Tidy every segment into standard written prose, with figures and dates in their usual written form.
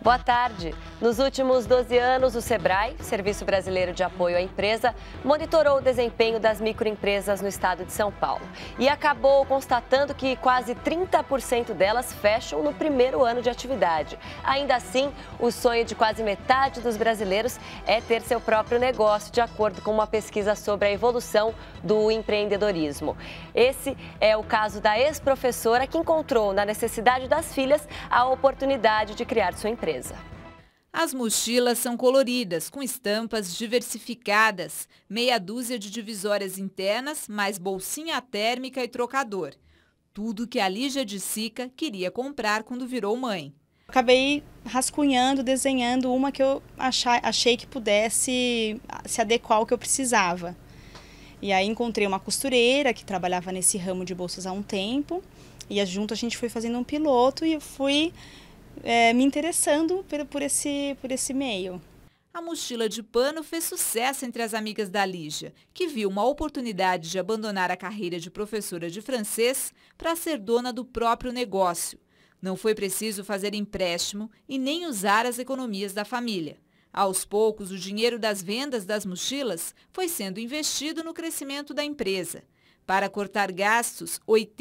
Boa tarde. Nos últimos 12 anos, o SEBRAE, Serviço Brasileiro de Apoio à Empresa, monitorou o desempenho das microempresas no estado de São Paulo e acabou constatando que quase 30% delas fecham no primeiro ano de atividade. Ainda assim, o sonho de quase metade dos brasileiros é ter seu próprio negócio, de acordo com uma pesquisa sobre a evolução do empreendedorismo. Esse é o caso da ex-professora que encontrou na necessidade das filhas a oportunidade de criar sua empresa. As mochilas são coloridas, com estampas diversificadas, meia dúzia de divisórias internas, mais bolsinha térmica e trocador. Tudo que a Lígia de Sica queria comprar quando virou mãe. Acabei rascunhando, desenhando uma que eu achei que pudesse se adequar ao que eu precisava. E aí encontrei uma costureira que trabalhava nesse ramo de bolsas há um tempo, e junto a gente foi fazendo um piloto e eu fui me interessando por esse meio. A mochila de pano fez sucesso entre as amigas da Lígia, que viu uma oportunidade de abandonar a carreira de professora de francês para ser dona do próprio negócio. Não foi preciso fazer empréstimo e nem usar as economias da família. Aos poucos, o dinheiro das vendas das mochilas foi sendo investido no crescimento da empresa. Para cortar gastos,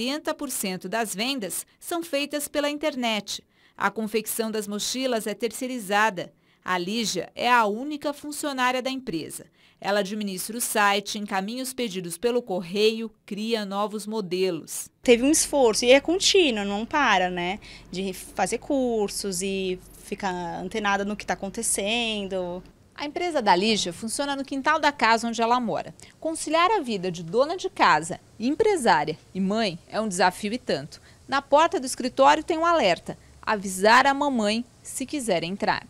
80% das vendas são feitas pela internet. A confecção das mochilas é terceirizada. A Lígia é a única funcionária da empresa. Ela administra o site, encaminha os pedidos pelo correio, cria novos modelos. Teve um esforço, e é contínuo, não para, né? De fazer cursos e ficar antenada no que está acontecendo. A empresa da Lígia funciona no quintal da casa onde ela mora. Conciliar a vida de dona de casa, empresária e mãe é um desafio e tanto. Na porta do escritório tem um alerta: avisar a mamãe se quiser entrar.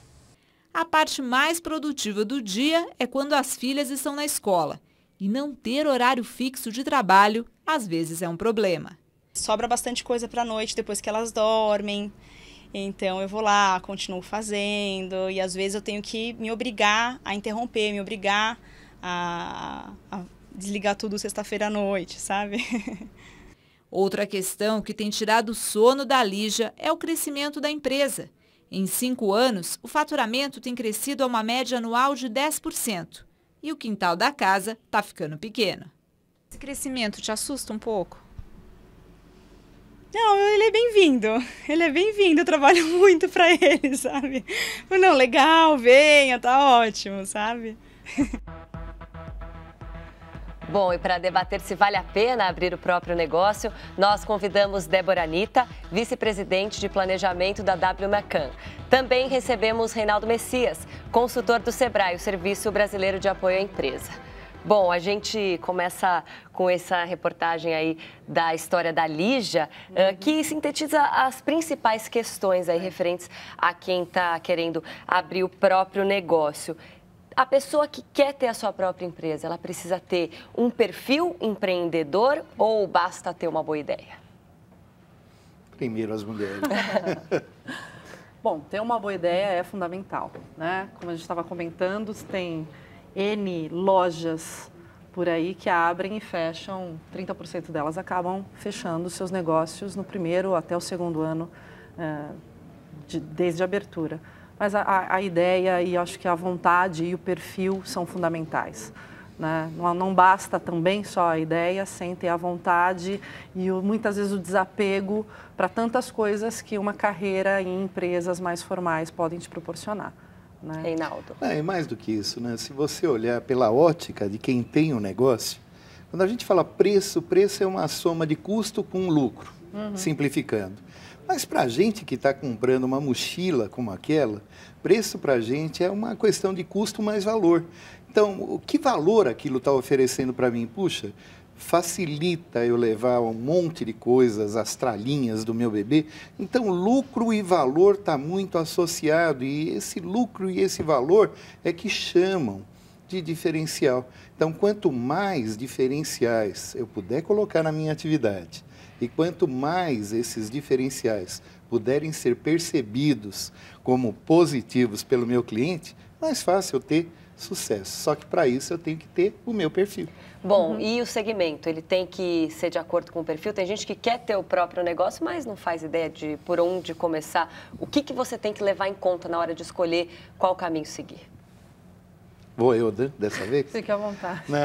A parte mais produtiva do dia é quando as filhas estão na escola. E não ter horário fixo de trabalho, às vezes, é um problema. Sobra bastante coisa para a noite depois que elas dormem. Então eu vou lá, continuo fazendo, e às vezes eu tenho que me obrigar a interromper, me obrigar a desligar tudo sexta-feira à noite, sabe? Outra questão que tem tirado o sono da Lígia é o crescimento da empresa. Em 5 anos, o faturamento tem crescido a uma média anual de 10%. E o quintal da casa está ficando pequeno. Esse crescimento te assusta um pouco? Não, ele é bem-vindo. Ele é bem-vindo, eu trabalho muito para ele, sabe? Não, legal, venha, tá ótimo, sabe? Bom, e para debater se vale a pena abrir o próprio negócio, nós convidamos Débora Anitta, vice-presidente de planejamento da W McCann. Também recebemos Reinaldo Messias, consultor do SEBRAE, o Serviço Brasileiro de Apoio à Empresa. Bom, a gente começa com essa reportagem aí da história da Lígia, que sintetiza as principais questões aí referentes a quem está querendo abrir o próprio negócio. A pessoa que quer ter a sua própria empresa, ela precisa ter um perfil empreendedor ou basta ter uma boa ideia? Primeiro as mulheres. Bom, ter uma boa ideia é fundamental, né? Como a gente estava comentando, tem N lojas por aí que abrem e fecham, 30% delas acabam fechando seus negócios no primeiro até o segundo ano desde a abertura. Mas a ideia e acho que a vontade e o perfil são fundamentais, né? Não basta também só a ideia sem ter a vontade e muitas vezes o desapego para tantas coisas que uma carreira em empresas mais formais podem te proporcionar. Né? Reinaldo. É mais do que isso, né? Se você olhar pela ótica de quem tem um negócio, quando a gente fala preço, preço é uma soma de custo com lucro, simplificando. Mas para a gente que está comprando uma mochila como aquela, preço para a gente é uma questão de custo mais valor. Então, o que valor aquilo está oferecendo para mim? Puxa, facilita eu levar um monte de coisas, as tralinhas do meu bebê. Então, lucro e valor está muito associado e esse lucro e esse valor é que chamam de diferencial. Então, quanto mais diferenciais eu puder colocar na minha atividade e quanto mais esses diferenciais puderem ser percebidos como positivos pelo meu cliente, mais fácil eu ter sucesso. Só que para isso eu tenho que ter o meu perfil. Bom, e o segmento? Ele tem que ser de acordo com o perfil? Tem gente que quer ter o próprio negócio, mas não faz ideia de por onde começar. O que você tem que levar em conta na hora de escolher qual caminho seguir? Vou eu, dessa vez? Fique à vontade. Não,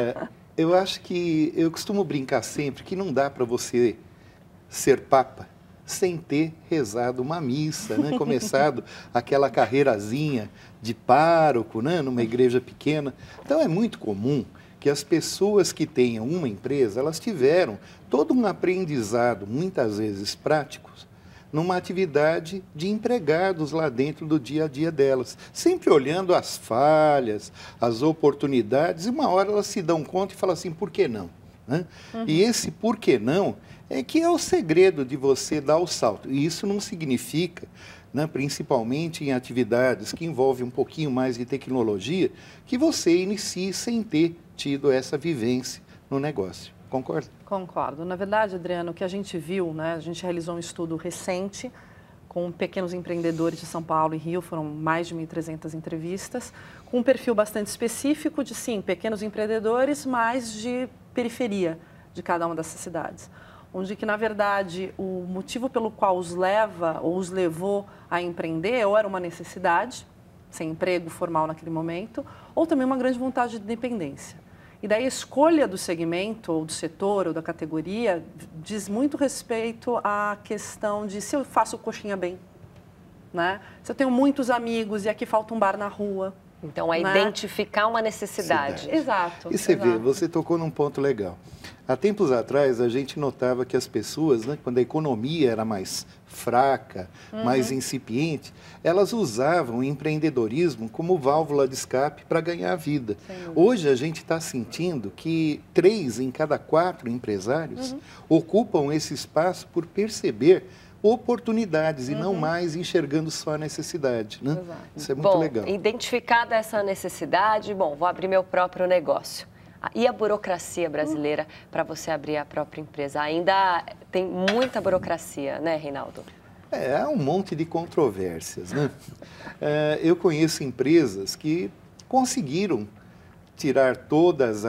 eu acho que, eu costumo brincar sempre que não dá para você ser papa sem ter rezado uma missa, né? Começado aquela carreirazinha de pároco, né? Numa igreja pequena. Então é muito comum que as pessoas que tenham uma empresa, elas tiveram todo um aprendizado, muitas vezes práticos, numa atividade de empregados lá dentro do dia a dia delas, sempre olhando as falhas, as oportunidades, e uma hora elas se dão conta e falam assim, por que não? Né? E esse por que não é que é o segredo de você dar o salto. E isso não significa, né, principalmente em atividades que envolvem um pouquinho mais de tecnologia, que você inicie sem ter tido essa vivência no negócio. Concorda? Concordo. Na verdade, Adriano, o que a gente viu, né, a gente realizou um estudo recente com pequenos empreendedores de São Paulo e Rio, foram mais de 1.300 entrevistas, com um perfil bastante específico de, sim, pequenos empreendedores, mas de periferia de cada uma dessas cidades. Onde que, na verdade, o motivo pelo qual os leva ou os levou a empreender ou era uma necessidade, sem emprego formal naquele momento, ou também uma grande vontade de independência. E daí a escolha do segmento, ou do setor, ou da categoria, diz muito respeito à questão de se eu faço coxinha bem, né? Se eu tenho muitos amigos e aqui falta um bar na rua. Então, é identificar uma necessidade. Exato. E você vê, você tocou num ponto legal. Há tempos atrás, a gente notava que as pessoas, né, quando a economia era mais fraca, mais incipiente, elas usavam o empreendedorismo como válvula de escape para ganhar vida. Hoje, a gente está sentindo que 3 em cada 4 empresários ocupam esse espaço por perceber oportunidades e não mais enxergando só a necessidade, né? Isso é muito legal. Identificada essa necessidade, vou abrir meu próprio negócio. E a burocracia brasileira para você abrir a própria empresa? Ainda tem muita burocracia, né, Reinaldo? Há um monte de controvérsias, né? Eu conheço empresas que conseguiram tirar todas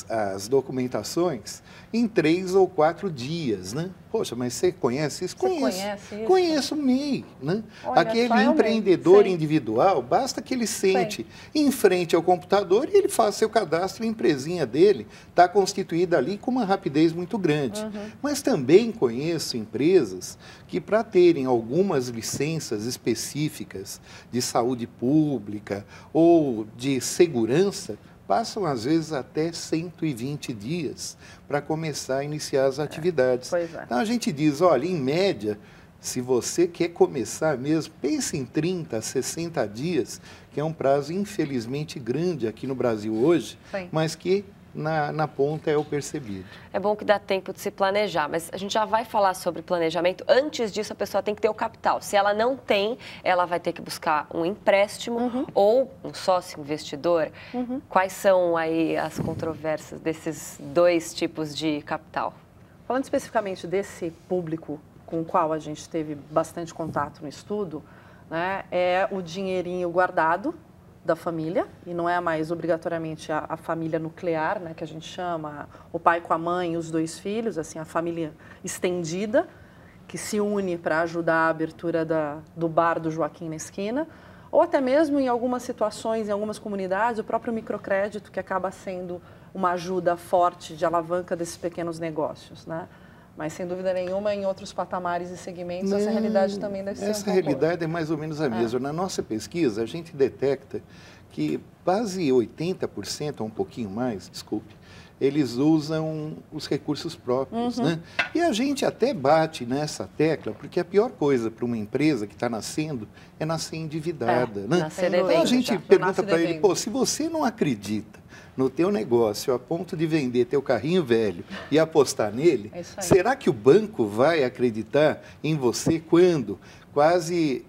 as documentações em 3 ou 4 dias, né? Poxa, mas você conhece isso? Conhece isso? Conheço o MEI, né? Olha, aquele empreendedor individual, basta que ele sente em frente ao computador e ele faça seu cadastro, a empresinha dele está constituída ali com uma rapidez muito grande. Mas também conheço empresas que, para terem algumas licenças específicas de saúde pública ou de segurança, passam, às vezes, até 120 dias para começar a iniciar as atividades. Então, a gente diz, olha, em média, se você quer começar mesmo, pense em 30, 60 dias, que é um prazo, infelizmente, grande aqui no Brasil hoje, mas que na ponta é o percebido. É bom que dá tempo de se planejar, mas a gente já vai falar sobre planejamento. Antes disso, a pessoa tem que ter o capital. Se ela não tem, ela vai ter que buscar um empréstimo ou um sócio investidor. Quais são aí as controvérsias desses 2 tipos de capital? Falando especificamente desse público com o qual a gente teve bastante contato no estudo, né, é o dinheirinho guardado da família, e não é mais obrigatoriamente a família nuclear, né, que a gente chama, o pai com a mãe e os 2 filhos, assim, a família estendida, que se une para ajudar a abertura do bar do Joaquim na esquina, ou até mesmo em algumas situações, em algumas comunidades, o próprio microcrédito, que acaba sendo uma ajuda forte de alavanca desses pequenos negócios, né? Mas, sem dúvida nenhuma, em outros patamares e segmentos, essa realidade também deve ser um pouco... Essa realidade é mais ou menos a mesma. Na nossa pesquisa, a gente detecta que quase 80%, ou um pouquinho mais, desculpe, eles usam os recursos próprios, né? E a gente até bate nessa tecla, porque a pior coisa para uma empresa que está nascendo é nascer endividada, né? Nascer então, devendo, a gente pergunta para ele, pô, se você não acredita no teu negócio a ponto de vender teu carrinho velho e apostar nele, será que o banco vai acreditar em você quando quase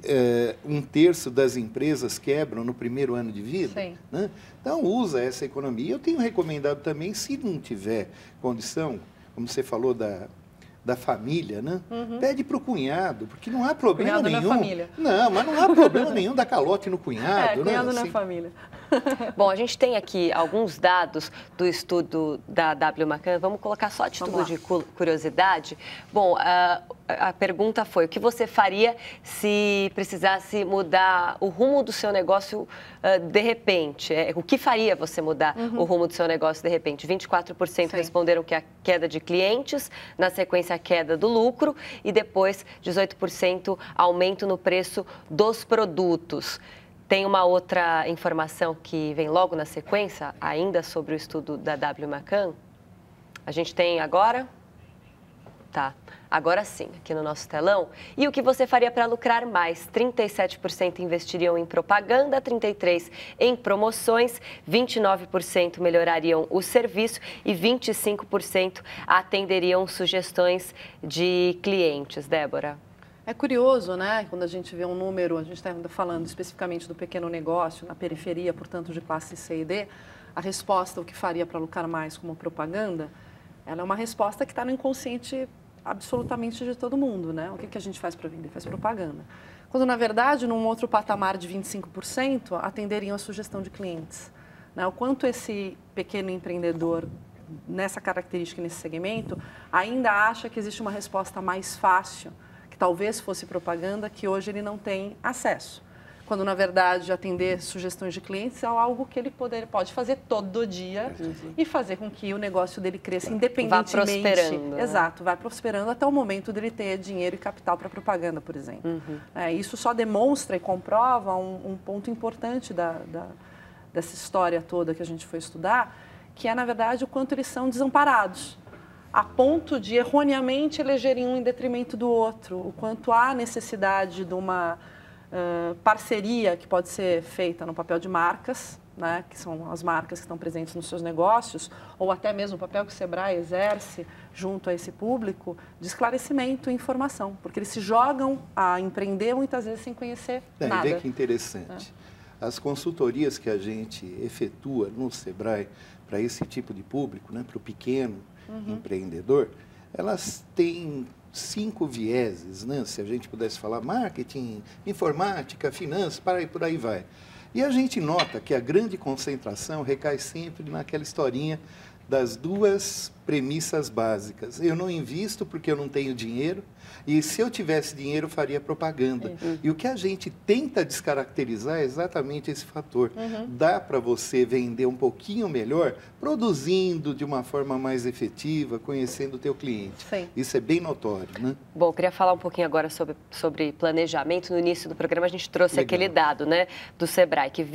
1/3 das empresas quebram no primeiro ano de vida? Né? Então, usa essa economia. Eu tenho recomendado também, se não tiver condição, como você falou da família, né? Pede para o cunhado, porque não há problema nenhum. Na família. Não, mas não há problema nenhum dar calote no cunhado. Cunhado né? na família. Bom, a gente tem aqui alguns dados do estudo da W. McCann. Vamos colocar só a título de curiosidade. Bom, a pergunta foi: o que você faria se precisasse mudar o rumo do seu negócio de repente? O que faria você mudar o rumo do seu negócio de repente? 24% responderam que a queda de clientes, na sequência a queda do lucro e depois 18% aumento no preço dos produtos. Tem uma outra informação que vem logo na sequência, ainda sobre o estudo da W. McCann. A gente tem agora? Tá, agora sim, aqui no nosso telão. E o que você faria para lucrar mais? 37% investiriam em propaganda, 33% em promoções, 29% melhorariam o serviço e 25% atenderiam sugestões de clientes. Débora? É curioso, né? Quando a gente vê um número, a gente está falando especificamente do pequeno negócio, na periferia, portanto, de classe C e D, a resposta, o que faria para lucrar mais como propaganda, ela é uma resposta que está no inconsciente absolutamente de todo mundo, né? O que a gente faz para vender? Faz propaganda. Quando, na verdade, num outro patamar de 25%, atenderiam a sugestão de clientes. Né? O quanto esse pequeno empreendedor, nessa característica, nesse segmento, ainda acha que existe uma resposta mais fácil, talvez fosse propaganda, que hoje ele não tem acesso. Quando, na verdade, atender sugestões de clientes é algo que ele pode fazer todo dia e fazer com que o negócio dele cresça independentemente. Vá prosperando. Exato, vai prosperando até o momento dele ter dinheiro e capital para propaganda, por exemplo. Isso só demonstra e comprova um ponto importante dessa história toda que a gente foi estudar, que é, na verdade, o quanto eles são desamparados, a ponto de erroneamente elegerem um em detrimento do outro, o quanto há necessidade de uma parceria que pode ser feita no papel de marcas, né, que são as marcas que estão presentes nos seus negócios, ou até mesmo o papel que o Sebrae exerce junto a esse público, de esclarecimento e informação, porque eles se jogam a empreender muitas vezes sem conhecer nada. Vê que interessante. As consultorias que a gente efetua no Sebrae para esse tipo de público, né, para o pequeno empreendedor, elas têm 5 vieses, né? Se a gente pudesse falar marketing, informática, finanças, por aí vai. E a gente nota que a grande concentração recai sempre naquela historinha das 2 premissas básicas. Eu não invisto porque eu não tenho dinheiro, e se eu tivesse dinheiro, eu faria propaganda. E o que a gente tenta descaracterizar é exatamente esse fator. Dá para você vender um pouquinho melhor, produzindo de uma forma mais efetiva, conhecendo o teu cliente. Isso é bem notório, né? Bom, eu queria falar um pouquinho agora sobre planejamento. No início do programa, a gente trouxe aquele dado, né, do Sebrae, que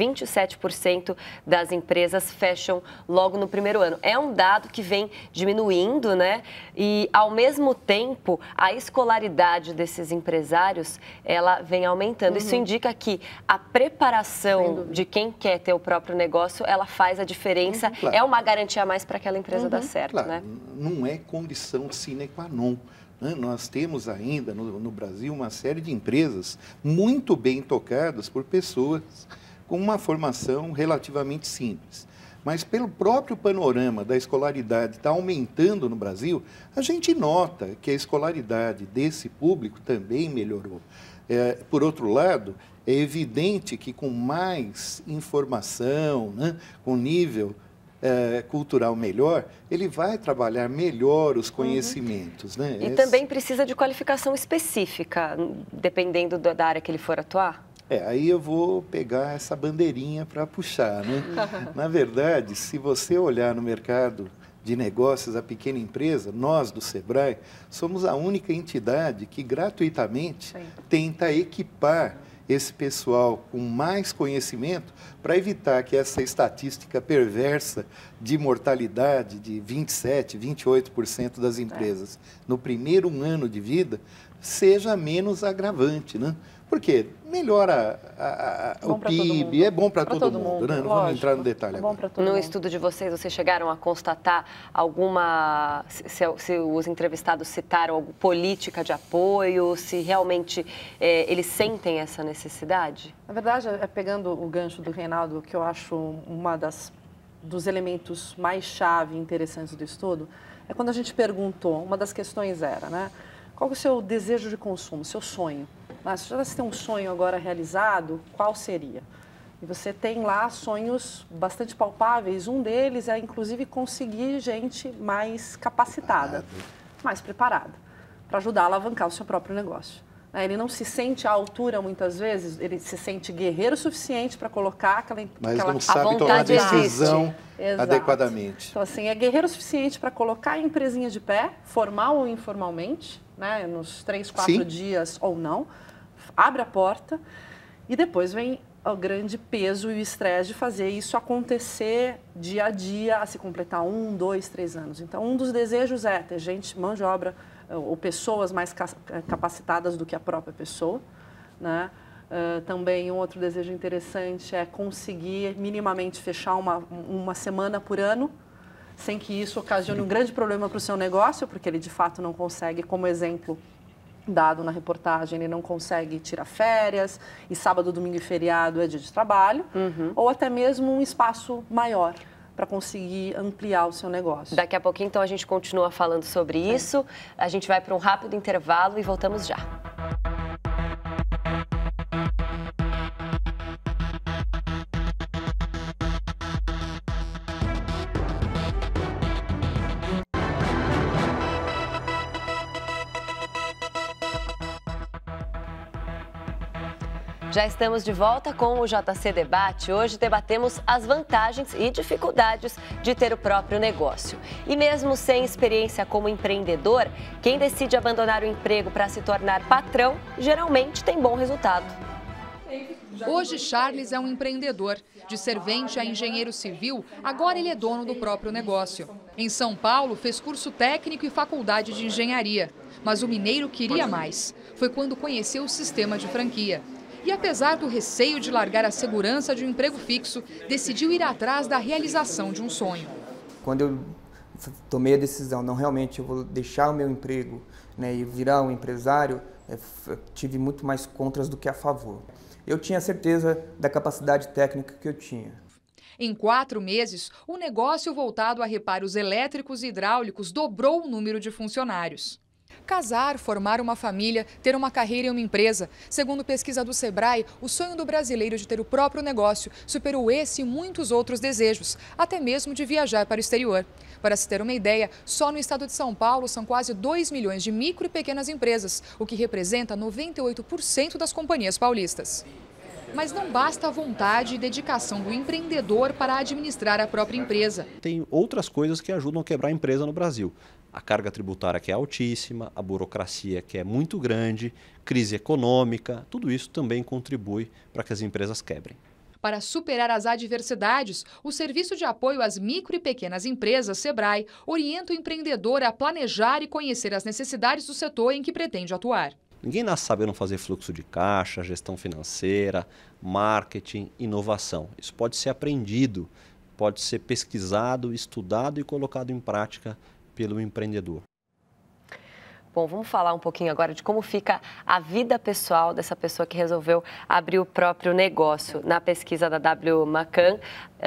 27% das empresas fecham logo no primeiro ano. É um dado que vem diminuindo, né? E, ao mesmo tempo, a escolaridade desses empresários, ela vem aumentando. Isso indica que a preparação de quem quer ter o próprio negócio, ela faz a diferença. É uma garantia a mais para aquela empresa dar certo, né? Não é condição sine qua non. Nós temos ainda no Brasil uma série de empresas muito bem tocadas por pessoas com uma formação relativamente simples. Mas pelo próprio panorama da escolaridade estar aumentando no Brasil, a gente nota que a escolaridade desse público também melhorou. Por outro lado, é evidente que com mais informação, né, com nível cultural melhor, ele vai trabalhar melhor os conhecimentos. Né? E também precisa de qualificação específica, dependendo da área que ele for atuar? Aí eu vou pegar essa bandeirinha para puxar, né? Na verdade, se você olhar no mercado de negócios, a pequena empresa, nós do Sebrae, somos a única entidade que gratuitamente tenta equipar esse pessoal com mais conhecimento para evitar que essa estatística perversa de mortalidade de 27%, 28% das empresas no primeiro ano de vida seja menos agravante, né? Porque melhora o PIB, é bom para todo mundo, né? Não vamos entrar no detalhe agora. No estudo de vocês chegaram a constatar alguma, se os entrevistados citaram alguma política de apoio, se realmente eles sentem essa necessidade? Na verdade, pegando o gancho do Reinaldo, que eu acho dos elementos mais chave e interessantes do estudo, é quando a gente perguntou, uma das questões era, né? Qual é o seu desejo de consumo, seu sonho? Se você tem um sonho agora realizado, qual seria? E você tem lá sonhos bastante palpáveis. Um deles é, inclusive, conseguir gente mais capacitada, mais preparada, para ajudar a alavancar o seu próprio negócio. Ele não se sente à altura, muitas vezes, ele se sente guerreiro o suficiente para colocar aquela... Mas não sabe tomar decisão adequadamente. Então, assim, é guerreiro o suficiente para colocar a empresinha de pé, formal ou informalmente, né, nos 3, 4 dias ou não, abre a porta e depois vem o grande peso e o estresse de fazer isso acontecer dia a dia, a se completar 1, 2, 3 anos. Então, um dos desejos é ter gente, mão de obra, ou pessoas mais capacitadas do que a própria pessoa, né? Também um outro desejo interessante é conseguir minimamente fechar uma semana por ano, sem que isso ocasione um grande problema para o seu negócio, porque ele de fato não consegue, como exemplo dado na reportagem, ele não consegue tirar férias, e sábado, domingo e feriado é dia de trabalho, ou até mesmo um espaço maior para conseguir ampliar o seu negócio. Daqui a pouquinho, então, a gente continua falando sobre isso. A gente vai para um rápido intervalo e voltamos já. Já estamos de volta com o JC Debate. Hoje debatemos as vantagens e dificuldades de ter o próprio negócio. E mesmo sem experiência como empreendedor, quem decide abandonar o emprego para se tornar patrão, geralmente tem bom resultado. Hoje, Charles é um empreendedor. De servente a engenheiro civil, agora ele é dono do próprio negócio. Em São Paulo, fez curso técnico e faculdade de engenharia. Mas o mineiro queria mais. Foi quando conheceu o sistema de franquia. E apesar do receio de largar a segurança de um emprego fixo, decidiu ir atrás da realização de um sonho. Quando eu tomei a decisão, não, realmente eu vou deixar o meu emprego, né, e virar um empresário, tive muito mais contras do que a favor. Eu tinha certeza da capacidade técnica que eu tinha. Em 4 meses, o negócio voltado a reparos elétricos e hidráulicos dobrou o número de funcionários. Casar, formar uma família, ter uma carreira em uma empresa. Segundo pesquisa do Sebrae, o sonho do brasileiro de ter o próprio negócio superou esse e muitos outros desejos, até mesmo de viajar para o exterior. Para se ter uma ideia, só no estado de São Paulo são quase 2 milhões de micro e pequenas empresas, o que representa 98% das companhias paulistas. Mas não basta a vontade e dedicação do empreendedor para administrar a própria empresa. Tem outras coisas que ajudam a quebrar a empresa no Brasil. A carga tributária que é altíssima, a burocracia que é muito grande, crise econômica, tudo isso também contribui para que as empresas quebrem. Para superar as adversidades, o Serviço de Apoio às Micro e Pequenas Empresas, Sebrae, orienta o empreendedor a planejar e conhecer as necessidades do setor em que pretende atuar. Ninguém nasce sabendo fazer fluxo de caixa, gestão financeira, marketing, inovação. Isso pode ser aprendido, pode ser pesquisado, estudado e colocado em prática pelo empreendedor. Bom, vamos falar um pouquinho agora de como fica a vida pessoal dessa pessoa que resolveu abrir o próprio negócio. Na pesquisa da W. McCann,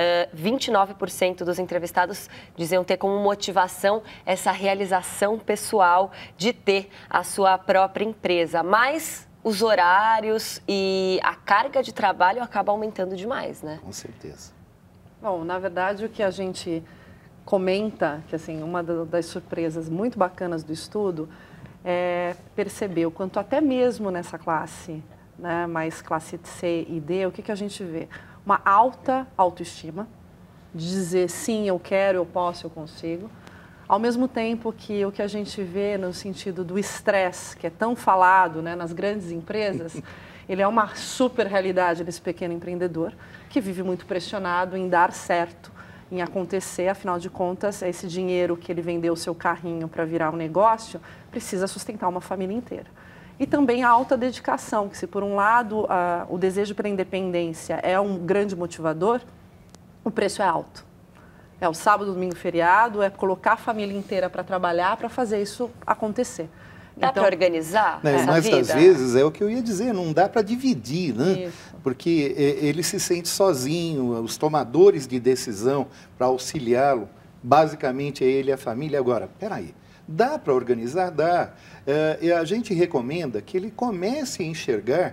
29% dos entrevistados diziam ter como motivação essa realização pessoal de ter a sua própria empresa. Mas os horários e a carga de trabalho acabam aumentando demais, né? Com certeza. Bom, na verdade, o que a gente comenta, que assim, uma das surpresas muito bacanas do estudo é perceber o quanto até mesmo nessa classe, né, mais classe C e D, o que a gente vê? Uma alta autoestima, de dizer sim, eu quero, eu posso, eu consigo, ao mesmo tempo que o que a gente vê no sentido do estresse, que é tão falado, né, nas grandes empresas, ele é uma super realidade desse pequeno empreendedor, que vive muito pressionado em dar certo, em acontecer, afinal de contas, esse dinheiro que ele vendeu o seu carrinho para virar um negócio, precisa sustentar uma família inteira. E também a alta dedicação, que se por um lado o desejo pela independência é um grande motivador, o preço é alto. É o sábado, domingo, feriado, é colocar a família inteira para trabalhar, para fazer isso acontecer. Dá para organizar essa mas vida? às vezes é o que eu ia dizer, não dá para dividir, né? Isso. Porque ele se sente sozinho, os tomadores de decisão para auxiliá-lo, basicamente é ele e a família. Agora, peraí, dá para organizar? Dá. E a gente recomenda que ele comece a enxergar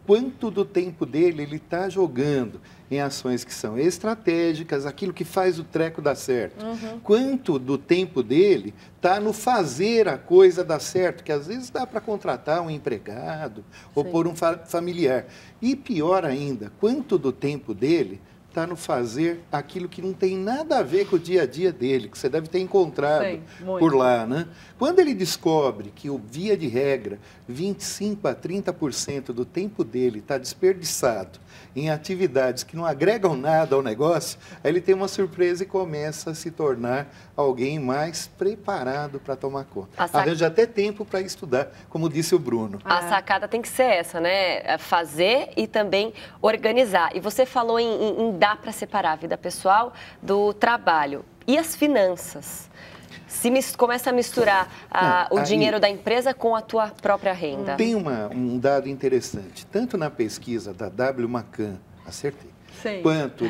quanto do tempo dele ele está jogando em ações que são estratégicas, aquilo que faz o treco dar certo. Quanto do tempo dele está no fazer a coisa dar certo, que às vezes dá para contratar um empregado ou por um familiar. E pior ainda, quanto do tempo dele está no fazer aquilo que não tem nada a ver com o dia a dia dele, que você deve ter encontrado por lá, né? Quando ele descobre que, via de regra, 25% a 30% do tempo dele está desperdiçado em atividades que não agregam nada ao negócio, aí ele tem uma surpresa e começa a se tornar alguém mais preparado para tomar conta. Arranja até tempo para estudar, como disse o Bruno. A sacada tem que ser essa, né? Fazer e também organizar. E você falou em dar para separar a vida pessoal do trabalho. E as finanças? Se começa a misturar o dinheiro da empresa com a tua própria renda. Tem um dado interessante, tanto na pesquisa da W. McCann, acertei, quanto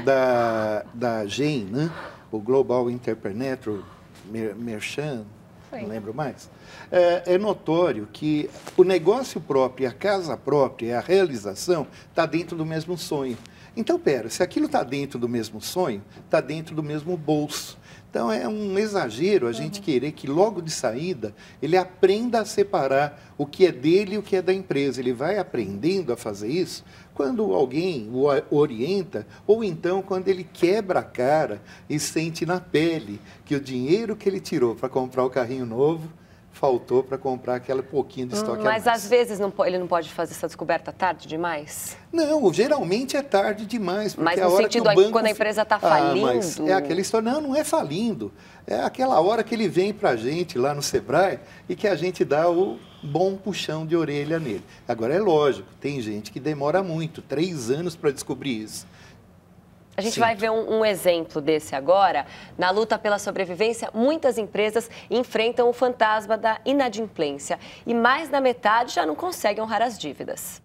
da GEM, né? O Global Entrepreneurial Merchant, não lembro mais, é notório que o negócio próprio, a casa própria, a realização, está dentro do mesmo sonho. Então, se aquilo está dentro do mesmo sonho, está dentro do mesmo bolso. Então, é um exagero a gente querer que, logo de saída, ele aprenda a separar o que é dele e o que é da empresa. Ele vai aprendendo a fazer isso quando alguém o orienta, ou então quando ele quebra a cara e sente na pele que o dinheiro que ele tirou para comprar o carrinho novo faltou para comprar aquela pouquinho de estoque a mais. Mas às vezes ele não pode fazer essa descoberta tarde demais? Não, geralmente é tarde demais. Mas no sentido quando a empresa está falindo? Mas é aquela história, não é falindo. É aquela hora que ele vem para a gente lá no Sebrae e que a gente dá o bom puxão de orelha nele. Agora é lógico, tem gente que demora muito, 3 anos para descobrir isso. A gente vai ver um exemplo desse agora. Na luta pela sobrevivência, muitas empresas enfrentam o fantasma da inadimplência e mais da metade já não conseguem honrar as dívidas.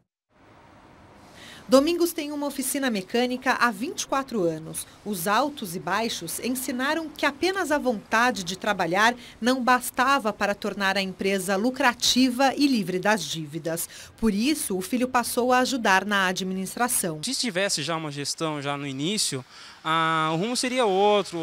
Domingos tem uma oficina mecânica há 24 anos. Os altos e baixos ensinaram que apenas a vontade de trabalhar não bastava para tornar a empresa lucrativa e livre das dívidas. Por isso, o filho passou a ajudar na administração. Se tivesse já uma gestão já no início, o rumo seria outro,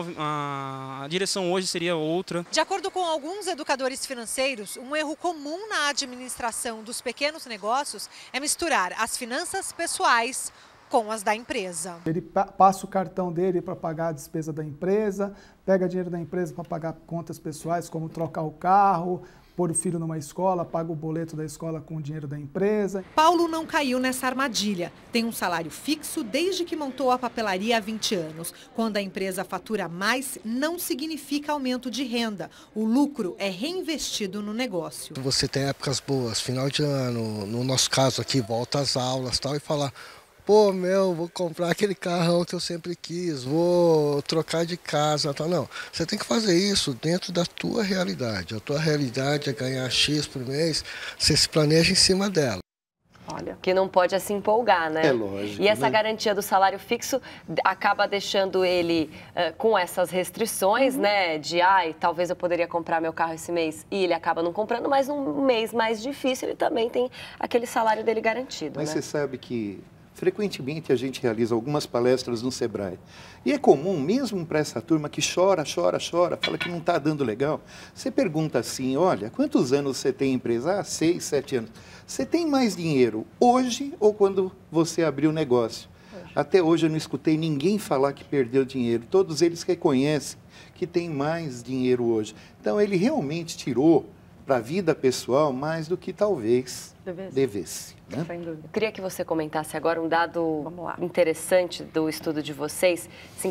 a direção hoje seria outra. De acordo com alguns educadores financeiros, um erro comum na administração dos pequenos negócios é misturar as finanças pessoais com as da empresa. Ele passa o cartão dele para pagar a despesa da empresa, pega dinheiro da empresa para pagar contas pessoais, como trocar o carro, pôr o filho numa escola, paga o boleto da escola com o dinheiro da empresa. Paulo não caiu nessa armadilha. Tem um salário fixo desde que montou a papelaria há 20 anos. Quando a empresa fatura mais, não significa aumento de renda. O lucro é reinvestido no negócio. Você tem épocas boas, final de ano, no nosso caso aqui, volta às aulas tal, e falar: pô, vou comprar aquele carrão que eu sempre quis, vou trocar de casa, tal. Não, você tem que fazer isso dentro da tua realidade. A tua realidade é ganhar X por mês, você se planeja em cima dela. Olha, que não pode se empolgar, né? É lógico. E essa garantia do salário fixo acaba deixando ele com essas restrições, né? De, talvez eu poderia comprar meu carro esse mês e ele acaba não comprando, mas num mês mais difícil ele também tem aquele salário dele garantido, Mas né? você sabe que frequentemente a gente realiza algumas palestras no Sebrae. E é comum, mesmo para essa turma que chora, fala que não está dando legal, você pergunta assim: olha, quantos anos você tem em empresa? 6, 7 anos. Você tem mais dinheiro hoje ou quando você abriu o negócio? Até hoje eu não escutei ninguém falar que perdeu dinheiro. Todos eles reconhecem que tem mais dinheiro hoje. Então ele realmente tirou para a vida pessoal mais do que talvez devesse. Né? Sem dúvida. Eu queria que você comentasse agora um dado interessante do estudo de vocês.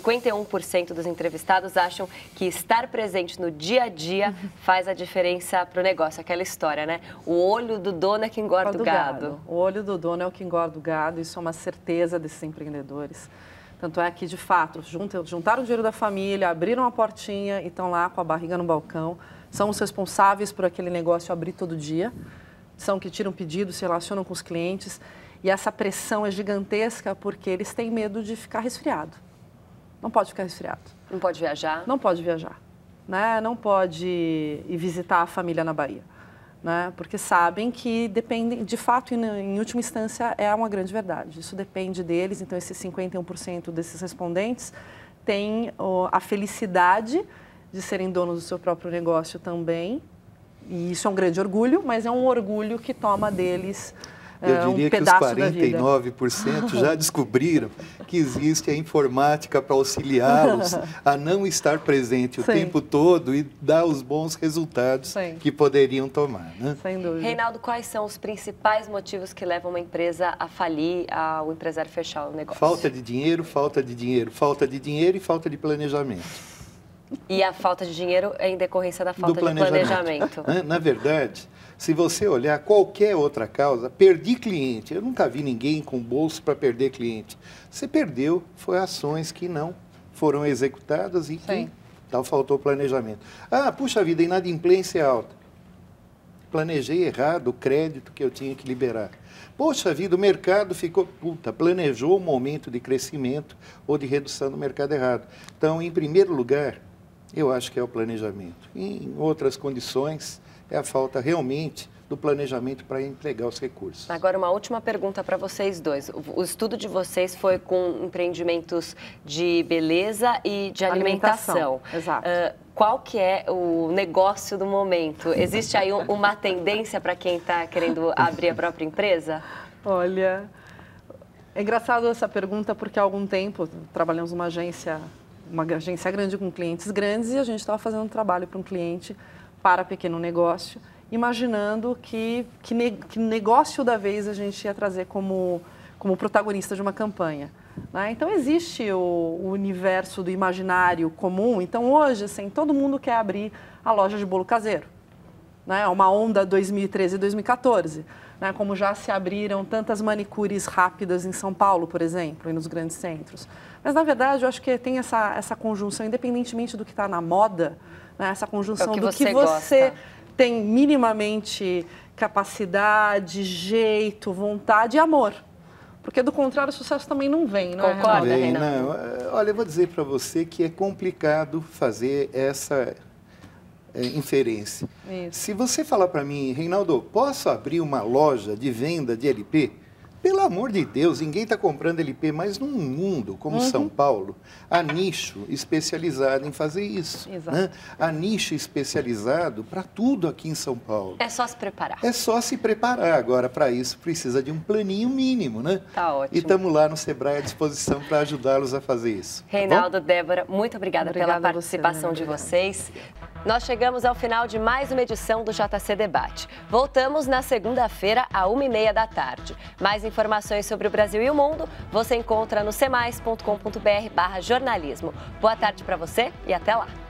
51% dos entrevistados acham que estar presente no dia a dia faz a diferença para o negócio. Aquela história, né? O olho do dono é que engorda o gado. O olho do dono é o que engorda o gado. Isso é uma certeza desses empreendedores. Tanto é que, de fato, juntaram o dinheiro da família, abriram a portinha e estão lá com a barriga no balcão. São os responsáveis por aquele negócio abrir todo dia. São que tiram pedidos, se relacionam com os clientes. E essa pressão é gigantesca porque eles têm medo de ficar resfriado. Não pode ficar resfriado. Não pode viajar? Não pode viajar. Né? Não pode ir visitar a família na Bahia. né? Porque sabem que depende, de fato, em última instância, é uma grande verdade. Isso depende deles, então esses 51% desses respondentes têm a felicidade de serem donos do seu próprio negócio também, e isso é um grande orgulho, mas é um orgulho que toma deles Eu diria um pedaço que os 49% já descobriram que existe a informática para auxiliá-los a não estar presente o tempo todo e dar os bons resultados que poderiam tomar. Né? Sem dúvida. Reinaldo, quais são os principais motivos que levam uma empresa a falir, ao empresário fechar o negócio? Falta de dinheiro, falta de dinheiro, falta de dinheiro e falta de planejamento. E a falta de dinheiro é em decorrência da falta de planejamento. Na verdade, se você olhar qualquer outra causa, perdi cliente. Eu nunca vi ninguém com bolso para perder cliente. Você perdeu, foi ações que não foram executadas e que tal faltou planejamento. Ah, puxa vida, a inadimplência é alta. Planejei errado o crédito que eu tinha que liberar. Poxa vida, o mercado ficou... planejou um momento de crescimento ou de redução do mercado errado. Então, em primeiro lugar, eu acho que é o planejamento. Em outras condições, é a falta realmente do planejamento para empregar os recursos. Agora, uma última pergunta para vocês dois. O estudo de vocês foi com empreendimentos de beleza e de alimentação. Exato. Qual que é o negócio do momento? Existe aí uma tendência para quem está querendo abrir a própria empresa? Olha, é engraçado essa pergunta porque há algum tempo trabalhamos numa agência grande com clientes grandes e a gente estava fazendo um trabalho para um cliente para pequeno negócio, imaginando que negócio da vez a gente ia trazer como protagonista de uma campanha. Né? Então, existe o universo do imaginário comum. Então, hoje, assim, todo mundo quer abrir a loja de bolo caseiro. Né? É uma onda 2013 e 2014. Né? Como já se abriram tantas manicures rápidas em São Paulo, por exemplo, e nos grandes centros. Mas, na verdade, eu acho que tem essa conjunção, independentemente do que está na moda, né? Essa conjunção do que você tem minimamente capacidade, jeito, vontade e amor. Porque, do contrário, o sucesso também não vem, não é? Concorda, Reinaldo? Olha, eu vou dizer para você que é complicado fazer essa inferência. Isso. Se você falar para mim, Reinaldo, posso abrir uma loja de venda de LP? Pelo amor de Deus, ninguém está comprando LP, mas num mundo como São Paulo, há nicho especializado em fazer isso. Né? Há nicho especializado para tudo aqui em São Paulo. É só se preparar. É só se preparar. Agora, para isso, precisa de um planinho mínimo, né? Tá ótimo. E estamos lá no Sebrae à disposição para ajudá-los a fazer isso. Reinaldo, Débora, muito obrigada pela participação de vocês. Nós chegamos ao final de mais uma edição do JC Debate. Voltamos na segunda-feira, à 1h30 da tarde. Mais informações sobre o Brasil e o mundo você encontra no cmais.com.br/jornalismo. Boa tarde para você e até lá.